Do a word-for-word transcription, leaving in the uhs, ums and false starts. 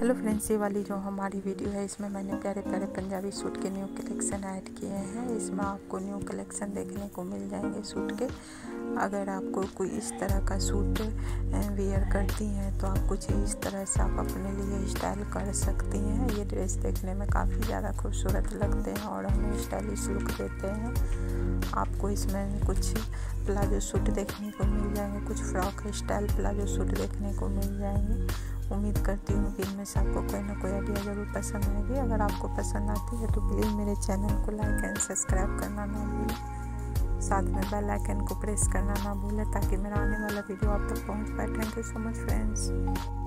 Hello friends, ये वाली जो हमारी वीडियो है इसमें मैंने प्यारे प्यारे पंजाबी सूट के न्यू कलेक्शन ऐड किए हैं। इसमें आपको न्यू कलेक्शन देखने को मिल जाएंगे सूट के। अगर आपको कोई इस तरह का सूट वेयर करती हैं तो आप कुछ इस तरह से आप अपने लिए स्टाइल कर सकती हैं। ये ड्रेस देखने में काफ़ी ज़्यादा खूबसूरत लगते हैं और हमें स्टाइलिश लुक देते हैं। आपको इसमें कुछ प्लाजो सूट देखने को मिल जाएंगे, कुछ फ्रॉक स्टाइल प्लाजो सूट देखने को मिल जाएंगे। उम्मीद करती हूँ कि इनमें से आपको कोई ना कोई आइडिया ज़रूर पसंद आएगी। अगर आपको पसंद आती है तो प्लीज़ मेरे चैनल को लाइक एंड सब्सक्राइब करना ना भूलें, साथ में बेल आइकन को प्रेस करना ना भूलें ताकि मेरा आने वाला वीडियो आप तक पहुँच पाए। Thank you so much friends.